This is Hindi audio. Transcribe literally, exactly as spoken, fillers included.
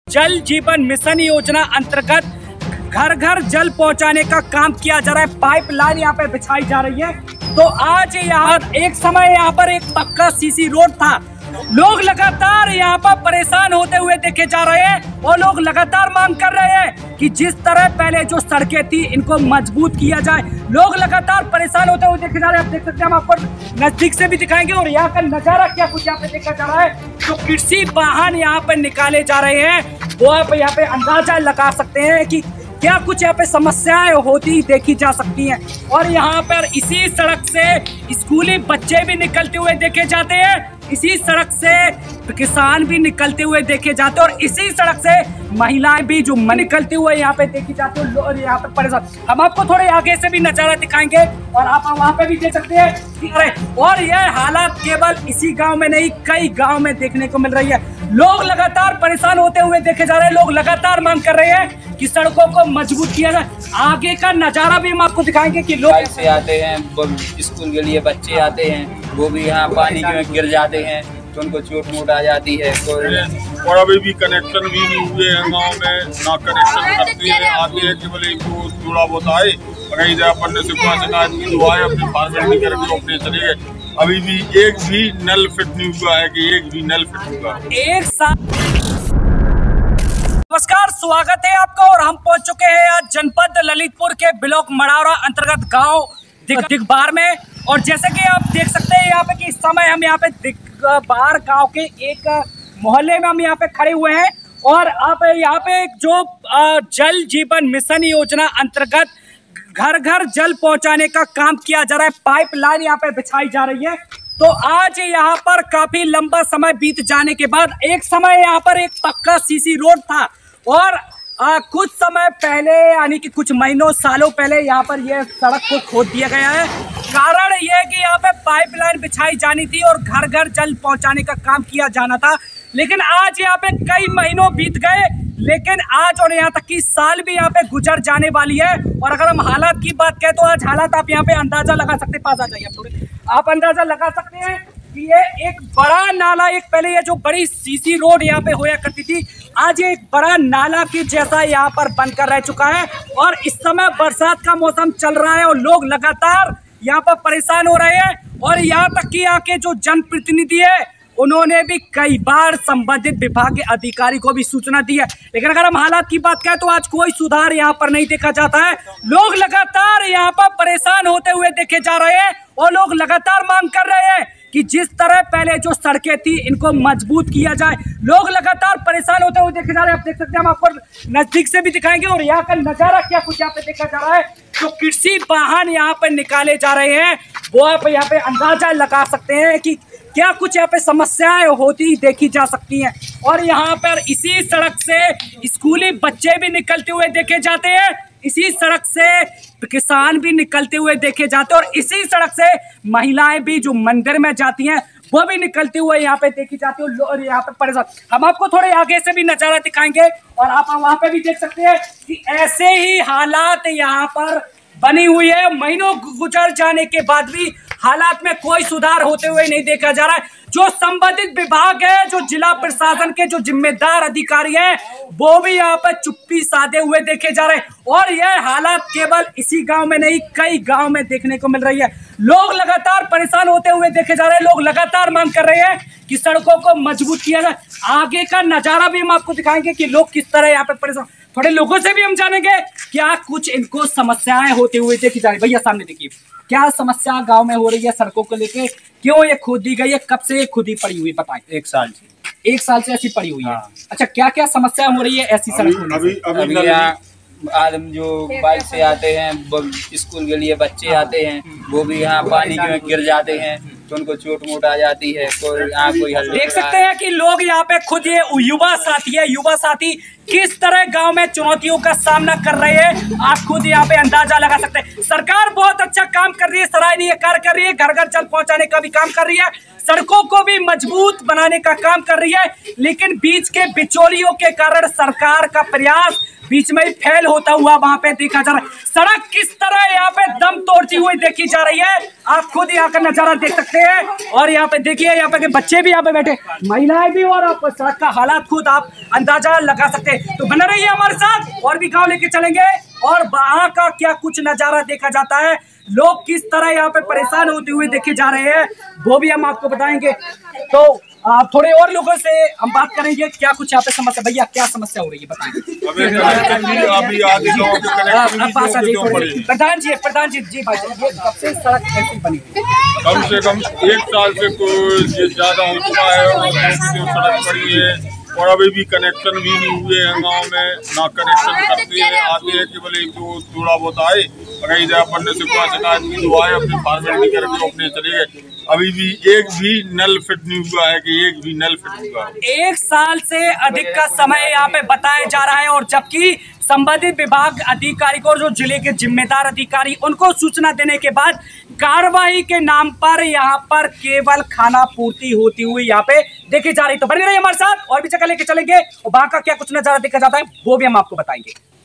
जल जीवन मिशन योजना अंतर्गत घर घर जल पहुंचाने का काम किया जा रहा है। पाइपलाइन यहाँ पे बिछाई जा रही है। तो आज यहाँ एक समय यहाँ पर एक पक्का सीसी रोड था। लोग लगातार यहाँ पर परेशान होते हुए देखे जा रहे हैं और लोग लगातार मांग कर रहे हैं कि जिस तरह पहले जो सड़कें थी इनको मजबूत किया जाए। लोग लगातार परेशान होते हुए देखे जा रहे हैं। आप देख सकते हैं, हम आपको नजदीक से भी दिखाएंगे और यहाँ का नजारा क्या कुछ यहाँ पे देखा जा रहा है। जो कृषि वाहन यहाँ पे निकाले जा रहे हैं वो आप यहाँ पे अंदाजा लगा सकते हैं कि क्या कुछ यहाँ पे समस्याएं होती देखी जा सकती हैं। और यहाँ पर इसी सड़क से स्कूली बच्चे भी निकलते हुए देखे जाते हैं, इसी सड़क से किसान भी निकलते हुए देखे जाते हैं और इसी सड़क से महिलाएं भी जो निकलते हुए यहाँ पे देखी जाती है और यहाँ पे परेशान। हम आपको थोड़े आगे से भी नजारा दिखाएंगे और आप वहाँ पे भी देख सकते हैं। और यह हालात केवल इसी गांव में नहीं, कई गांव में देखने को मिल रही है। लोग लगातार परेशान होते हुए देखे जा रहे हैं। लोग लगातार मांग कर रहे हैं कि सड़कों को मजबूत किया जाए। आगे का नजारा भी हम आपको दिखाएंगे कि लोग से आते हैं, स्कूल के लिए बच्चे आते हैं, वो भी यहाँ पानी में गिर जाते हैं तो उनको चोट मोट आ जाती है। और अभी भी कनेक्शन भी नहीं हुए हैं गाँव में, ना कनेक्शन करते हैं। आते हैं केवल एक दो थोड़ा बहुत आए, कहीं जगह पढ़ने से कोई शिकायत की तो आए, अपने फॉर्मेलिटी करके अपने चले गए। अभी भी एक भी नल फिट नहीं हुआ है कि एक भी नल फिट हुआ एक साथ। नमस्कार, स्वागत है आपका और हम पहुंच चुके हैं आज जनपद ललितपुर के ब्लॉक मड़ावरा अंतर्गत गांव दिगबार में। और जैसे कि आप देख सकते हैं यहाँ पे कि इस समय हम यहाँ पे दिगबार गांव के एक मोहल्ले में हम यहाँ पे खड़े हुए हैं और आप यहाँ पे जो जल जीवन मिशन योजना अंतर्गत घर घर जल पहुंचाने का काम किया जा रहा है। पाइपलाइन यहाँ पे बिछाई जा रही है। तो आज यहाँ पर काफी लंबा समय बीत जाने के बाद एक समय यहाँ पर एक पक्का सीसी रोड था और आ, कुछ समय पहले यानी कि कुछ महीनों सालों पहले यहाँ पर यह सड़क को खोद दिया गया है। कारण यह है कि यहाँ पे पाइपलाइन बिछाई जानी थी और घर घर जल पहुंचाने का काम किया जाना था। लेकिन आज यहाँ पे कई महीनों बीत गए, लेकिन आज और यहाँ तक कि साल भी यहाँ पे गुजर जाने वाली है। और अगर हम हालात की बात करें तो आज हालात आप यहाँ पे अंदाजा लगा सकते, पास आ जाइए आप थोड़े, आप अंदाजा लगा सकते हैं कि ये एक बड़ा नाला, एक पहले ये जो बड़ी सीसी रोड यहाँ पे होया करती थी, आज ये एक बड़ा नाला की जैसा यहाँ पर बनकर रह चुका है। और इस समय बरसात का मौसम चल रहा है और लोग लगातार यहाँ पर परेशान हो रहे हैं। और यहाँ तक कि यहाँ के जो जनप्रतिनिधि है उन्होंने भी कई बार संबंधित विभाग के अधिकारी को भी सूचना दी है, लेकिन अगर हम हालात की बात करें तो आज कोई सुधार यहाँ पर नहीं देखा जाता है। लोग लगातार यहाँ पर परेशान होते हुए देखे जा रहे हैं और लोग लगातार मांग कर रहे हैं कि जिस तरह पहले जो सड़कें थी इनको मजबूत किया जाए। लोग लगातार परेशान होते हुए देखे जा रहे हैं। आप देख सकते हैं, हम आपको नजदीक से भी दिखाएंगे और यहाँ का नजारा क्या कुछ यहाँ पे देखा जा रहा है। जो कृषि वाहन यहाँ पे निकाले जा रहे हैं वो आप यहाँ पे अंदाजा लगा सकते हैं कि क्या कुछ यहाँ पे समस्याएं होती देखी जा सकती हैं। और यहाँ पर इसी सड़क से स्कूली बच्चे भी निकलते हुए देखे जाते हैं, इसी सड़क से किसान भी निकलते हुए देखे जाते हैं और इसी सड़क से महिलाएं भी जो मंदिर में जाती हैं वो भी निकलते हुए यहाँ पे देखी जाती है और यहाँ पे परेशान। हम आपको थोड़े आगे से भी नजारा दिखाएंगे और आप वहाँ पे भी देख सकते हैं कि ऐसे ही हालात यहाँ पर बनी हुई है। महीनों गुजर जाने के बाद भी हालात में कोई सुधार होते हुए नहीं देखा जा रहा है। जो संबंधित विभाग है, जो जिला प्रशासन के जो जिम्मेदार अधिकारी हैं, वो भी यहाँ पर चुप्पी साधे हुए देखे जा रहे हैं। और यह हालात केवल इसी गांव में नहीं, कई गांव में देखने को मिल रही है। लोग लगातार परेशान होते हुए देखे जा रहे हैं। लोग लगातार मांग कर रहे हैं कि सड़कों को मजबूत किया जाए। आगे का नजारा भी हम आपको दिखाएंगे कि लोग किस तरह यहाँ पे परेशान। थोड़े लोगों से भी हम जानेंगे क्या कुछ इनको समस्याएं होते हुए देखी जा रही। भैया सामने देखिए, क्या समस्या गांव में हो रही है सड़कों को लेके, क्यों ये खोद दी गई है, कब से ये खुदी पड़ी हुई बताएं। एक साल से एक साल से ऐसी पड़ी हुई है। हाँ। अच्छा, क्या क्या समस्या हो रही है ऐसी सड़क? अभी अभी आदम जो बाइक से आते हैं, स्कूल के लिए बच्चे आते हैं, वो भी यहाँ पानी में गिर जाते हैं तो उनको चोट मोट आ जाती है। कोई यहाँ कोई हल देख सकते हैं कि लोग यहाँ पे खुद ये युवा साथी है, युवा साथी किस तरह गांव में चुनौतियों का सामना कर रहे हैं, आप खुद यहाँ पे अंदाजा लगा सकते हैं। सरकार बहुत अच्छा काम कर रही है, सराहनीय कार्य कर रही है, घर घर जल पहुंचाने का भी काम कर रही है। सड़कों को भी मजबूत बनाने का काम कर रही है, लेकिन बीच के बिचौलियों के कारण सरकार का प्रयास बीच में ही फेल होता हुआ वहां पे देखा जा रहा है। सड़क किस तरह यहाँ पे दम तोड़ती हुई देखी जा रही है, आप खुद यहाँ का नजारा देख सकते हैं। और यहाँ पे देखिए, यहाँ पे बच्चे भी यहाँ पे बैठे, महिलाएं भी, और आप सड़क का हालात खुद आप अंदाजा लगा सकते हैं। तो बने रहिए हमारे साथ, और भी गाँव लेके चलेंगे और वहां का क्या कुछ नजारा देखा जाता है, लोग किस तरह यहाँ पे परेशान होते हुए देखे जा रहे हैं, वो भी हम आपको बताएंगे। तो आप थोड़े और लोगों से हम बात करेंगे, क्या कुछ यहाँ पे समस्या, भैया क्या समस्या हो रही है बताएंगे। प्रधान जी, प्रधान जी जी भाई, ये कब से सड़क कैसी बनी? कम से कम एक साल से कुछ ज्यादा हो चुका है, और जो सड़क पड़ी है और अभी भी कनेक्शन भी नहीं हुए हैं गांव में, ना कनेक्शन करते हैं, आते हैं कि बोले जो थोड़ा बहुत आए, अगर इधर बनने से कोई शिकायत की तो आए, अपने फॉर्मेलिटी करके अपने चले गए। अभी भी एक भी नल फिट नहीं हुआ है, कि एक भी नल फिट हुआ है। एक साल से अधिक का समय यहाँ पे बताया जा रहा है, और जबकि संबंधित विभाग अधिकारी को, जो जिले के जिम्मेदार अधिकारी, उनको सूचना देने के बाद कार्रवाई के नाम पर यहाँ पर केवल खाना पूर्ति होती हुई यहाँ पे देखी जा रही। तो बने रहिए हमारे साथ, और भी जगह लेके चलेंगे और वहां का क्या कुछ नजारा देखा जाता है वो भी हम आपको बताएंगे।